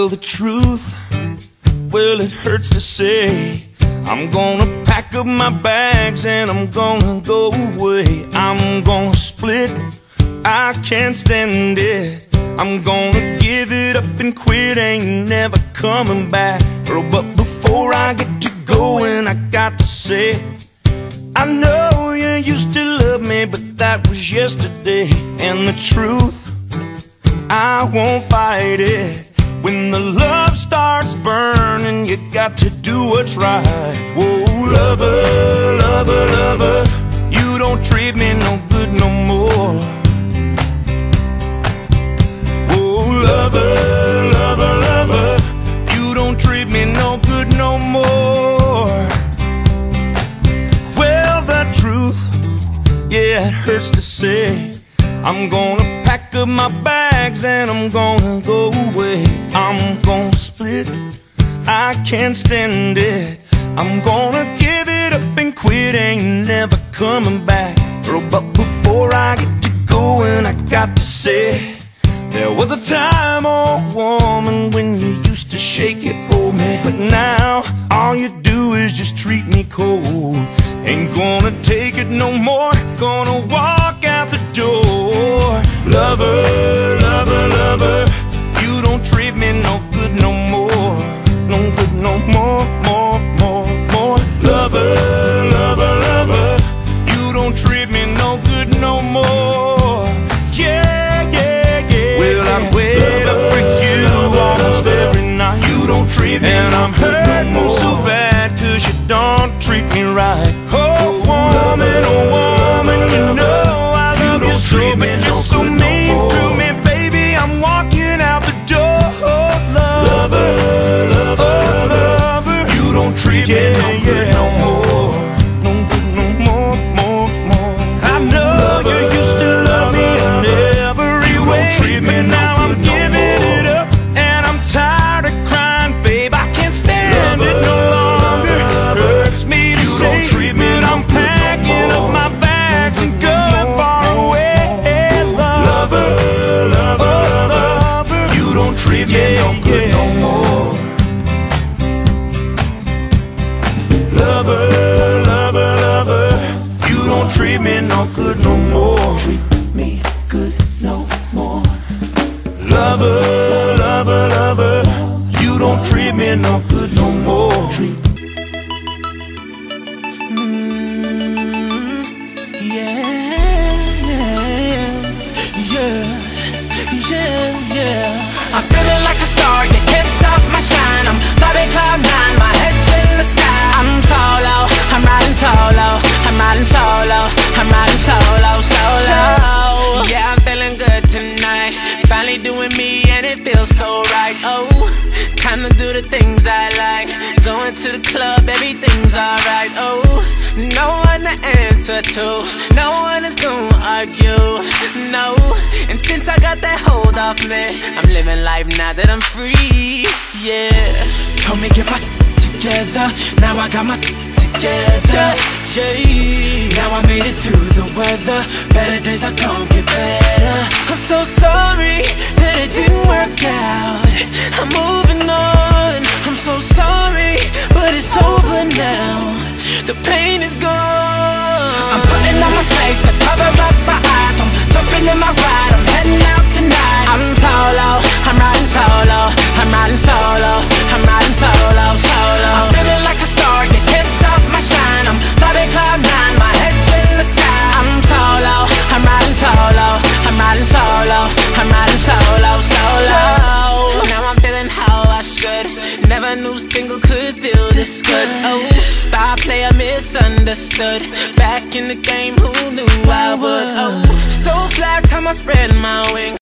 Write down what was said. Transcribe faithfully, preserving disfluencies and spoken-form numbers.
Well, the truth, well, it hurts to say, I'm gonna pack up my bags and I'm gonna go away. I'm gonna split, I can't stand it. I'm gonna give it up and quit, ain't never coming back. Oh, but before I get to going, I got to say, I know you used to love me, but that was yesterday. And the truth, I won't fight it. When the love starts burning, you got to do what's right. Whoa, lover, lover, lover, you don't treat me no good no more. Whoa, lover, lover, lover, you don't treat me no good no more. Well, the truth, yeah, it hurts to say, I'm gonna pack up my bags and I'm gonna go away. I'm gonna split, I can't stand it. I'm gonna give it up and quit, ain't never coming back. Oh, but before I get to going, I got to say, there was a time, oh woman, when you used to shake it for me, but now all you do is just treat me cold. Ain't gonna take it no more, gonna walk out the door. Lover, lover, lover, you don't treat me no good no more. No good no more, more, more, more. Lover, lover, lover, you don't treat me no good no more. Yeah, yeah, yeah. Well, I wait up for you almost every night. You don't treat me and I'm hurting no so bad, cause you don't treat me right. Oh, woman, oh woman, you know I love you so, but you're so mean to me, baby. I'm walking out the door. Lover, lover, lover, you don't treat me no good no more. No good no more, more, more. I know you used to love me in every way, but now I'm giving it up and I'm tired of crying, babe. I can't stand it no longer. Hurts me to say, but I'm packing up my bags and going far away. Lover, lover, lover, you don't treat me no good no more. Lover, lover, lover, you don't treat me no good no more. Treat me good no more. Lover, lover, lover, you don't treat me no good no more. Treat I'm feeling like a star, you can't stop my shine. I'm flying cloud nine, my head's in the sky. I'm solo, I'm riding solo, I'm riding solo, I'm riding solo, solo. Yeah, I'm feeling good tonight, finally doing me and it feels so right. Oh, time to do the things I like, going to the club, everything's alright. Oh, no one to answer to, no one is gonna argue, no. And since I got that hold off me, I'm living life now that I'm free, yeah. Told me get my together, now I got my together, yeah. Now I made it through the weather, better days are gon' get better. I'm so sorry that it didn't work out, I'm moving on. I'm so sorry, but it's over now, the pain is gone. I'm putting on my shades to cover up my eyes, I'm jumping in my ride, I'm heading out tonight. I'm solo, I'm riding solo, I'm riding solo, I'm riding solo, solo. I'm feeling like a star, you can't stop my shine. I'm flying cloud nine, my head's in the sky. I'm solo, I'm riding solo, I'm riding solo, I'm riding solo, solo. Now I'm feeling how I should, never knew single could feel this good. Oh, star player misunderstood, back in the game, who knew I would. Oh, so fly, time I spread my wings.